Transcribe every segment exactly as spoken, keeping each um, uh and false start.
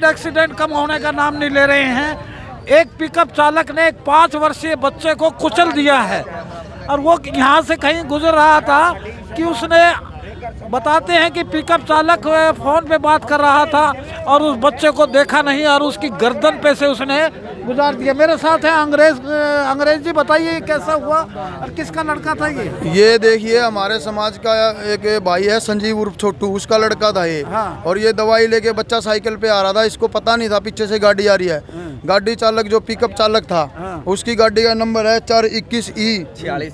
Accident कम होने का नाम नहीं ले रहे हैं। एक पिकअप चालक ने एक पाँच वर्षीय बच्चे को कुचल दिया है और वो यहाँ से कहीं गुजर रहा था कि उसने, बताते हैं कि पिकअप चालक फ़ोन पे बात कर रहा था और उस बच्चे को देखा नहीं और उसकी गर्दन पे से उसने गुजार दिया। मेरे साथ है अंग्रेज अंग्रेज जी, बताइए कैसा हुआ और किसका लड़का था ये? ये देखिए हमारे समाज का एक भाई है संजीव उर्फ छोटू, उसका लड़का था ये। हाँ। और ये दवाई लेके बच्चा साइकिल पे आ रहा था, इसको पता नहीं था पीछे से गाड़ी आ रही है। हाँ। गाड़ी चालक जो पिकअप चालक था, हाँ। उसकी गाड़ी का नंबर है चार इक्कीस ई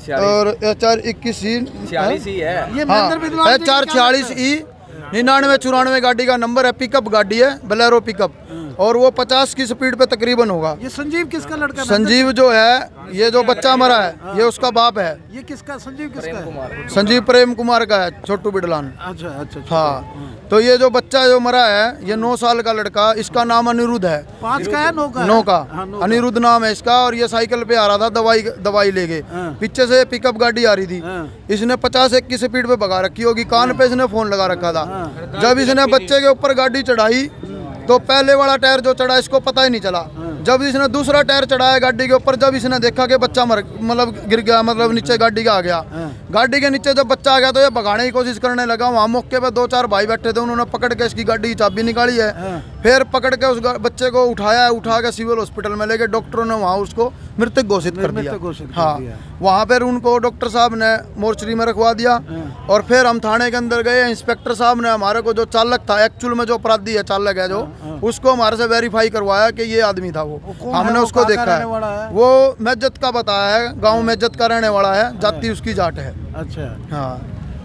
और चार इक्कीस ई छियालीस ई है, हाँ चार छियालीस ई निन्यानवे चौरानवे गाड़ी का नंबर है। पिकअप गाड़ी है, बोलेरो पिकअप, और वो पचास की स्पीड पे तकरीबन होगा। ये संजीव किसका लड़का? संजीव जो है, ये जो बच्चा मरा है, ये उसका बाप है। ये किसका? संजीव किसका है? संजीव प्रेम कुमार का है, छोटू बिडलान। अच्छा अच्छा, हाँ। तो ये जो बच्चा जो मरा है, ये नौ साल का लड़का, इसका नाम अनिरुद्ध है। पाँच का है? नौ का? नौ का अनिरुद्ध नाम है इसका। और ये साइकिल पे आ रहा था दवाई दवाई लेके, पीछे से पिकअप गाड़ी आ रही थी। इसने पचास एक की स्पीड पे भगा रखी होगी, कान पे इसने फोन लगा रखा था। जब इसने बच्चे के ऊपर गाड़ी चढ़ाई तो पहले वाला टायर जो चढ़ा इसको पता ही नहीं चला। जब इसने दूसरा टायर चढ़ाया गाड़ी के ऊपर, जब इसने देखा कि बच्चा मर मतलब गिर गया, मतलब नीचे गाड़ी का आ गया। गाड़ी के नीचे जब बच्चा आ गया तो ये भगाने की कोशिश करने लगा। वहाँ मौके पे दो चार भाई बैठे थे, उन्होंने पकड़ के इसकी गाड़ी की चाबी निकाली है। फिर पकड़ के उस बच्चे को उठाया है, उठा के सिविल हॉस्पिटल में लेके डॉक्टरों ने वहाँ उसको मृतक घोषित कर दिया। हाँ, वहाँ पर उनको डॉक्टर साहब ने मोर्चरी में रखवा दिया। और फिर हम थाने के अंदर गए, इंस्पेक्टर साहब ने हमारे को जो चालक था, एक्चुअल में जो अपराधी है चालक है जो, उसको हमारे से वेरीफाई करवाया कि ये आदमी था। वो, वो हमने उसको देखा है, है? वो मेजत का बताया है, गांव मेजत का रहने वाला है, जाति उसकी जाट है। अच्छा हाँ।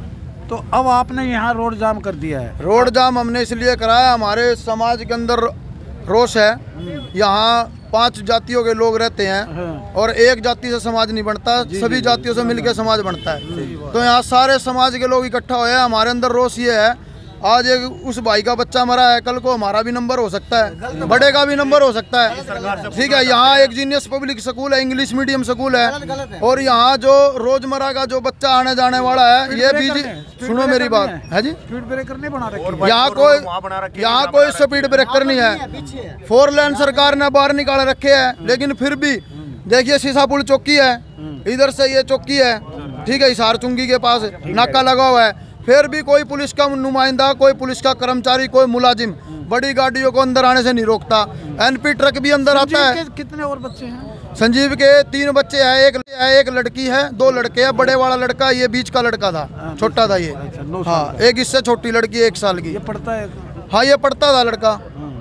तो अब आपने यहाँ रोड जाम कर दिया है? रोड जाम हमने इसलिए कराया, हमारे समाज के अंदर रोष है। यहाँ पांच जातियों के लोग रहते हैं और एक जाति से समाज नहीं बनता, सभी जातियों से मिलकर समाज बनता है। तो यहाँ सारे समाज के लोग इकट्ठा हुए हैं। हमारे अंदर रोष ये है, आज एक उस भाई का बच्चा मरा है, कल को हमारा भी नंबर हो सकता है, बड़े का भी नंबर हो सकता है। ठीक है, यहाँ एक जीनियस पब्लिक स्कूल है, इंग्लिश मीडियम स्कूल है, और यहाँ जो रोजमर्रा का जो बच्चा आने जाने वाला है, ये भी, सुनो मेरी बात है जी, स्पीड ब्रेकर नहीं बना रखे यहाँ कोई, यहाँ कोई स्पीड ब्रेकर नहीं है। फोर लेन सरकार ने बाहर निकाल रखे है, लेकिन फिर भी देखिए शीशा पुल चौकी है, इधर से ये चौकी है, ठीक है, हिसार चुंगी के पास नाका लगा हुआ है। फिर भी कोई पुलिस का नुमाइंदा, कोई पुलिस का कर्मचारी, कोई मुलाजिम बड़ी गाड़ियों को अंदर आने से नहीं रोकता। एनपी ट्रक भी अंदर आता है। कितने और बच्चे हैं? संजीव के तीन बच्चे हैं, एक है, एक लड़की है, दो लड़के हैं। बड़े वाला लड़का ये बीच का लड़का था, छोटा था ये। हाँ, एक इससे छोटी लड़की एक साल की। ये पढ़ता है? हाँ, ये पढ़ता था लड़का।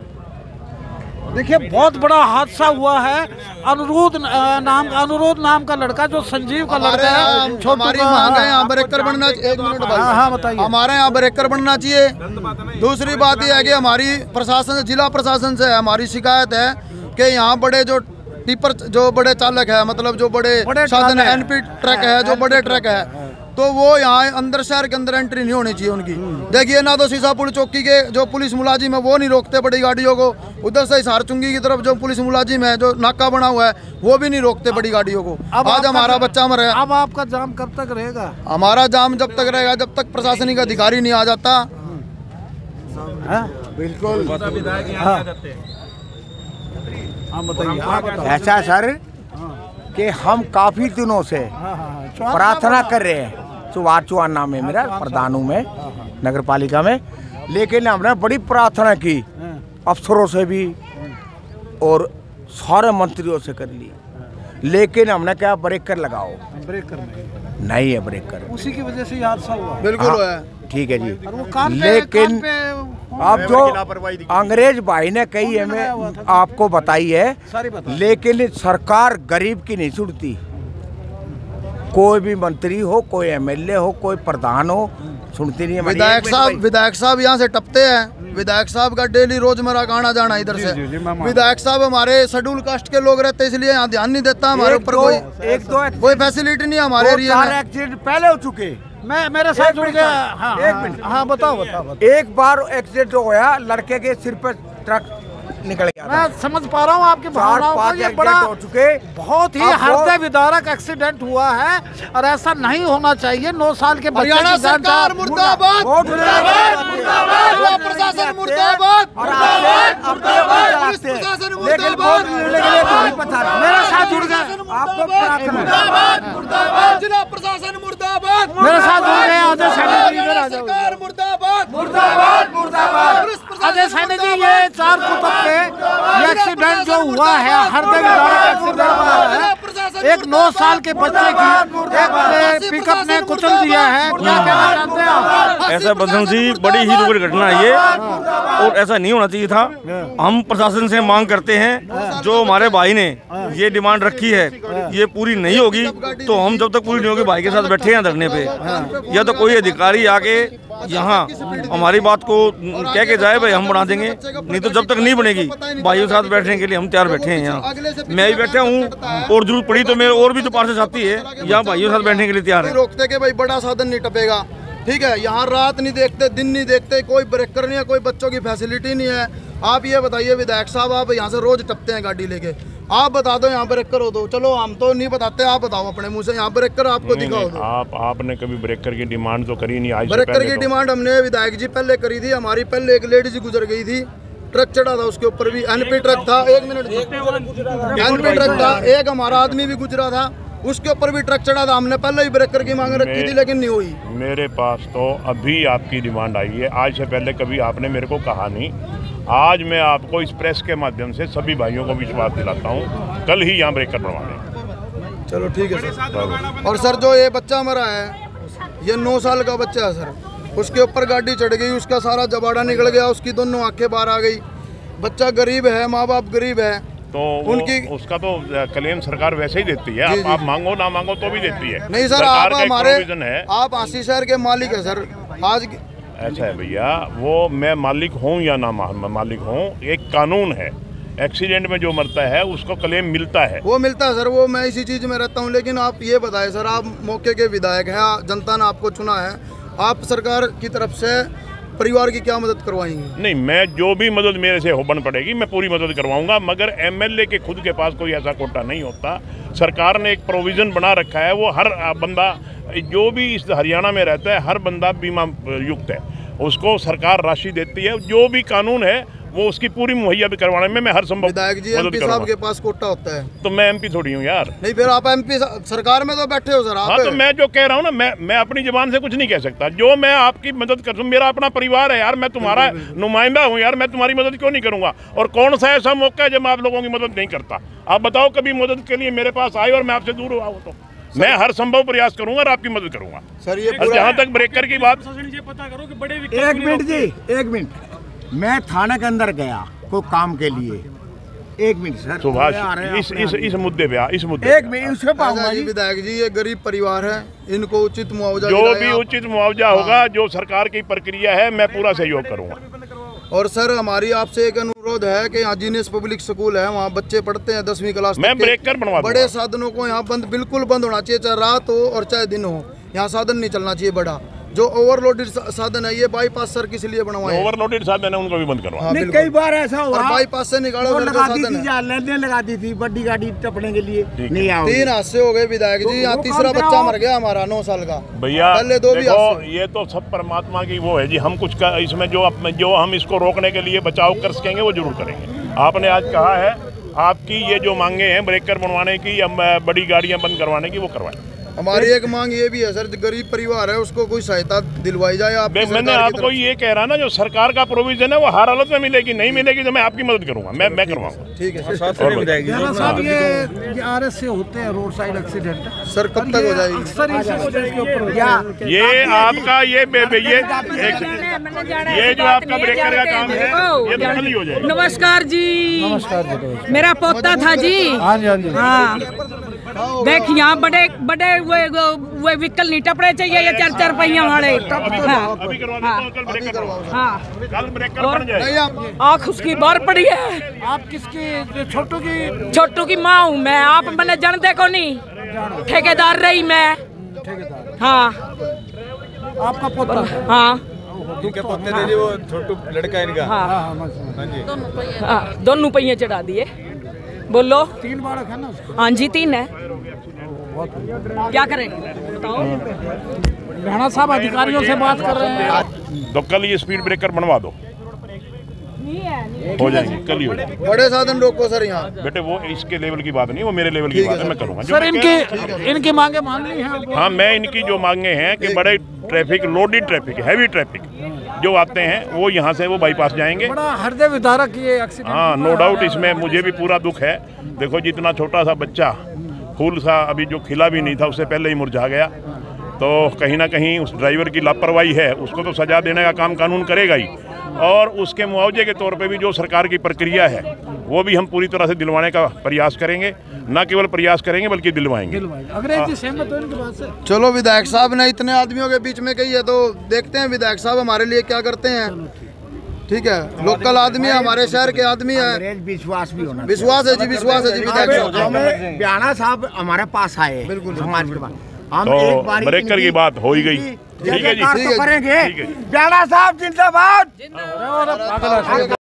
देखिए बहुत बड़ा हादसा हुआ है। अनुरुद्ध नाम अनुरुद्ध नाम का लड़का, जो संजीव का लड़का है, हमारी मांग है यहाँ ब्रेकर बनना चाहिए। एक मिनट भाई, हाँ बताइए। हमारे यहाँ ब्रेकर बनना चाहिए। दूसरी बात यह है कि हमारी प्रशासन, जिला प्रशासन से हमारी शिकायत है कि यहाँ बड़े जो टिपर, जो बड़े चालक है, मतलब जो बड़े साधन एनपी ट्रक है, जो बड़े ट्रक है, तो वो यहाँ अंदर शहर के अंदर एंट्री नहीं होनी चाहिए उनकी। देखिए ना, तो शीशा पुल चौकी के जो पुलिस मुलाजिम है वो नहीं रोकते बड़ी गाड़ियों को। उधर से हिसार चुंगी की तरफ जो पुलिस मुलाजिम है, जो नाका बना हुआ है, वो भी नहीं रोकते बड़ी गाड़ियों को। आज हमारा बच्चा मर गया। अब आपका जाम कब तक रहेगा? हमारा जाम जब तक रहेगा जब तक प्रशासनिक अधिकारी नहीं आ जाता। बिल्कुल। ऐसा सर कि हम काफी दिनों से प्रार्थना कर रहे हैं, चुवार चुवार नाम है मेरा, प्रधान हूँ मैं नगर पालिका में, लेकिन हमने बड़ी प्रार्थना की अफसरों से भी और सारे मंत्रियों से कर ली, लेकिन हमने क्या ब्रेकर लगाओ, ब्रेकर नहीं, नहीं है ब्रेकर, उसी की वजह से हादसा हुआ। बिल्कुल है, ठीक है जी। लेकिन अब जो अंग्रेज भाई ने कही है, मैं आपको बताई है, लेकिन सरकार गरीब की नहीं सुनती। कोई भी मंत्री हो, कोई एमएलए हो, कोई प्रधान हो, सुनती नहीं है। विधायक साहब विधायक साहब यहाँ से टपते हैं। विधायक साहब का डेली रोजमर्रा का आना जाना इधर से। विधायक साहब हमारे शेड्यूल कास्ट के लोग रहते हैं, इसलिए यहाँ ध्यान नहीं देता हमारे ऊपर। कोई एक दो कोई फैसिलिटी नहीं हमारे एरिया में। एक्सीडेंट पहले हो चुके, मैं मेरे साथ जुड़ गया। हाँ, एक मिनट, हाँ बताओ बताओ। एक बार एक्सीडेंट हो गया, लड़के के सिर पर ट्रक निकल गया। मैं समझ पा रहा हूँ आपकी भावनाओं को। ये बड़ा हो चुके, बहुत ही हृदय विदारक एक्सीडेंट हुआ है और ऐसा नहीं होना चाहिए। नौ साल के बच्चे की सरकार मुर्दाबाद, प्रशासन मुर्दाबाद। प्रशासन लेकिन वोट मिलने के लिए कोई पता नहीं। मेरे साथ जुड़ गए, आपको प्रार्थना मुर्दाबाद मुर्दाबाद जिला प्रशासन मुर्दाबाद मेरे साथ जुड़ गए अजय सैनी जी। सरकार मुर्दाबाद मुर्दाबाद मुर्दाबाद अजय सैनी जी, ये चार कुतुब के ये एक्सीडेंट जो हुआ है, हर दिन एक्सीडेंट हुआ है, एक नौ साल के बच्चे की एक पिकअप ने कुचल दिया है, क्या कहना चाहते हैं आप? ऐसा बदन सी बड़ी ही दुखद घटना है ये, और ऐसा नहीं होना चाहिए था। हम प्रशासन से मांग करते हैं, जो हमारे भाई ने ये डिमांड रखी है ये पूरी नहीं होगी तो हम जब तक पूरी नहीं होगी भाई के साथ बैठे हैं धरने पे, या तो कोई अधिकारी आके यहाँ हमारी बात को कह के जाए भाई हम बना देंगे, नहीं तो जब तक नहीं बनेगी भाइयों के साथ बैठने के लिए हम तैयार बैठे हैं। यहाँ मैं भी बैठा हूँ, और जरूरत पड़ी तो मैं और भी तो पार्षद साथी है यहाँ भाइयों के साथ बैठने के लिए तैयार है। रोकते के भाई बड़ा साधन नहीं टपेगा, ठीक है। यहाँ रात नहीं देखते, दिन नहीं देखते, कोई ब्रेकर नहीं है, कोई बच्चों की फैसिलिटी नहीं है। आप ये बताइए विधायक साहब, आप यहाँ से रोज टपते हैं गाड़ी लेके, आप बता दो यहाँ ब्रेकर हो दो, चलो हम तो नहीं बताते, आप बताओ अपने मुंह से यहाँ ब्रेकर आपको दिखाओ दो। आप आपने कभी ब्रेकर की डिमांड तो करी नहीं आज से ब्रेकर पहले की तो। डिमांड हमने विधायक जी पहले करी थी, हमारी पहले एक लेडीज गुजर गई थी, ट्रक चढ़ा था उसके ऊपर भी, एनपी ट्रक था, एक मिनट एनपी ट्रक था, एक हमारा आदमी भी गुजरा था, उसके ऊपर भी ट्रक चढ़ा था। हमने पहले ही ब्रेकर की मांग रखी थी लेकिन नहीं हुई। मेरे पास तो अभी आपकी डिमांड आई है, आज से पहले कभी आपने मेरे को कहा नहीं। आज मैं आपको इस प्रेस के माध्यम से सभी भाइयों को विश्वास दिलाता हूँ, कल ही यहाँ ब्रेकर बनवा दें। चलो ठीक है सर। और सर जो ये बच्चा मरा है, ये नौ साल का बच्चा है सर, उसके ऊपर गाड़ी चढ़ गई, उसका सारा जबाड़ा निकल गया, उसकी दोनों आंखें बाहर आ गई। बच्चा गरीब है, माँ बाप गरीब है, तो उनकी उसका तो क्लेम सरकार वैसे ही देती है, आप, आप मांगो ना मांगो तो भी देती है। नहीं सर, आप हमारे है, आप आशीष शहर के मालिक है सर। आज ऐसा है भैया, वो मैं मालिक हूँ या ना मालिक हूँ, एक कानून है, एक्सीडेंट में जो मरता है उसको क्लेम मिलता है, वो मिलता है सर, वो मैं इसी चीज में रहता हूँ। लेकिन आप ये बताएं सर, आप मौके के विधायक हैं, जनता ने आपको चुना है, आप सरकार की तरफ से परिवार की क्या मदद करवाएंगे? नहीं, मैं जो भी मदद मेरे से हो बन पड़ेगी मैं पूरी मदद करवाऊंगा, मगर एमएलए के खुद के पास कोई ऐसा कोटा नहीं होता। सरकार ने एक प्रोविज़न बना रखा है, वो हर बंदा जो भी इस हरियाणा में रहता है हर बंदा बीमा युक्त है, उसको सरकार राशि देती है, जो भी कानून है वो उसकी पूरी मुहैया भी करवाने में मैं हर संभव विधायक जी एमपी साहब के पास कोटा होता है, तो मैं एमपी थोड़ी हूँ यार। नहीं फिर आप एमपी सरकार में तो बैठे हो सर आप। हाँ, तो मैं जो कह रहा हूँ ना, मैं मैं अपनी जुबान से कुछ नहीं कह सकता, जो मैं आपकी मदद कर दूँ, मेरा अपना परिवार है यार, मैं तुम्हारा नुमाइंदा हूँ यार, मैं तुम्हारी मदद क्यों नहीं करूँगा? और कौन सा ऐसा मौका है जब मैं आप लोगों की मदद नहीं करता? आप बताओ कभी मदद के लिए मेरे पास आए और मैं आपसे दूर हुआ तो मैं हर संभव प्रयास करूंगा और आपकी मदद करूंगा सर। ये जहाँ तक ब्रेकर की बात, पता करो कि बड़े एक मिनट जी, एक मिनट, मैं थाने के अंदर गया कोई काम के लिए, एक मिनट सर, सुभाष इस इस इस मुद्दे पे इस मुद्दे एक मिनट उसके पास विधायक जी, ये गरीब परिवार है, इनको उचित मुआवजा, जो भी उचित मुआवजा होगा, जो सरकार की प्रक्रिया है, मैं पूरा सहयोग करूंगा। और सर हमारी आपसे एक अनुरोध है कि यहाँ जीनियस पब्लिक स्कूल है, वहाँ बच्चे पढ़ते हैं दसवीं क्लास, मैं ब्रेकर बनवा दूंगा। बड़े साधनों को यहाँ बंद बिल्कुल बंद होना चाहिए, चाहे रात हो और चाहे दिन हो, यहाँ साधन नहीं चलना चाहिए बड़ा। जो ओवरलोडेड साधन है, ये बाईपास सर किस लिए बनवाए? ओवरलोडेड साधन है उनको भी बंद करवा। हाँ, नहीं, कई बार ऐसा हुआ बाईपास से निकालो सर, जो साधन है लाइनें लगा दी थी बड़ी गाड़ी टपने के लिए, नहीं आओ। तीन हादसे हो गए विधायक जी, यहाँ तीसरा बच्चा मर गया हमारा नौ साल का भैया। पहले दो भी हादसे। ये तो सब परमात्मा की वो है जी, हम कुछ का, इसमें जो जो हम इसको रोकने के लिए बचाव कर सकेंगे वो जरूर करेंगे। आपने आज कहा है आपकी ये जो मांगे हैं ब्रेकर बनवाने की या बड़ी गाड़ियाँ बंद करवाने की, वो करवाएं। हमारी एक मांग ये भी है सर, गरीब परिवार है, उसको कोई सहायता दिलवाई जाए। आप मैंने आपको ये कह रहा ना, जो सरकार का प्रोविजन है वो हर हालत में मिलेगी, नहीं मिलेगी तो मैं आपकी मदद करूंगा, मैं मैं करवाऊंगा। ठीक है साहब, ये आर एस से होते हैं रोड साइड एक्सीडेंट सर, कब तक हो जाएगी? अक्सर इसी वजह के ऊपर ये आपका ये ये ये जो आपका ब्रेकर का काम है ये तो कल ही हो जाएगा। नमस्कार जी, नमस्कार जी, मेरा पोता था जी। हाँ जी, हाँ जी, हाँ, देख यहाँ बड़े बड़े वो वो व्हीकल नहीं टपड़े चाहिए, ये चार चार पहिया वाले। अभी करवा देता हूं, कल ब्रेकर बनवाऊंगा। हाँ, कल ब्रेकर बन जाए। आँख उसकी बाहर पड़ी है। आप किसकी? छोटू की? छोटू की माँ हूँ मैं, आप मैंने जानते को नहीं, ठेकेदार रही मैं। ठेकेदार? हाँ, आपका पोता? हाँ, पोते थे जी, वो छोटू लड़का इनका। हाँ, हाँ जी, हाँ, दोनों पहिए चढ़ा दिए। बोलो। तीन बालक है ना उसको? हाँ जी, तीन है। क्या करें बताओ? राणा साहब अधिकारियों से बात कर रहे हैं, तो कल ये स्पीड ब्रेकर बनवा दो। हो जाएंगे, कल ही हो जाएंगे। बड़े साधन रोको सर यहाँ। बेटे वो इसके लेवल की बात नहीं, वो मेरे लेवल की बात है, मैं करूँगा जो सर मैं कह रहा इनकी इनकी मांगे मान ली हैं हूं। हाँ, मैं इनकी जो मांगे हैं कि बड़े traffic, loaded traffic, heavy traffic जो आते हैं वो यहाँ से वो बाईपास जाएंगे। बड़ा हृदय विदारक ये एक्सीडेंट। हाँ, नो डाउट, इसमें मुझे भी पूरा दुख है। देखो जितना छोटा सा बच्चा, फूल सा अभी जो खिला भी नहीं था उससे पहले ही मुरझा गया, तो कहीं ना कहीं उस ड्राइवर की लापरवाही है, उसको तो सजा देने का काम कानून करेगा ही, और उसके मुआवजे के तौर पे भी जो सरकार की प्रक्रिया है वो भी हम पूरी तरह से दिलवाने का प्रयास करेंगे, न केवल प्रयास करेंगे बल्कि दिलवाएंगे। अंग्रेज जी सहमत हो इनकी बात से? चलो विधायक साहब ने इतने आदमियों के बीच में कही है तो देखते हैं विधायक साहब हमारे लिए क्या करते हैं। ठीक है, लोकल आदमी है, हमारे शहर के आदमी है, अंग्रेज विश्वास भी होना, विश्वास है जी, विश्वास है जी विधायक साहब। हमें ब्याना साहब हमारे पास आए, बिल्कुल समाज के पास, हम तो एक बार ब्रेकर की बात हो ही गई। ठीक है जी, तो करेंगे। ठीक है। ब्याना साहब जिंदाबाद। अरे, अरे, पागल है।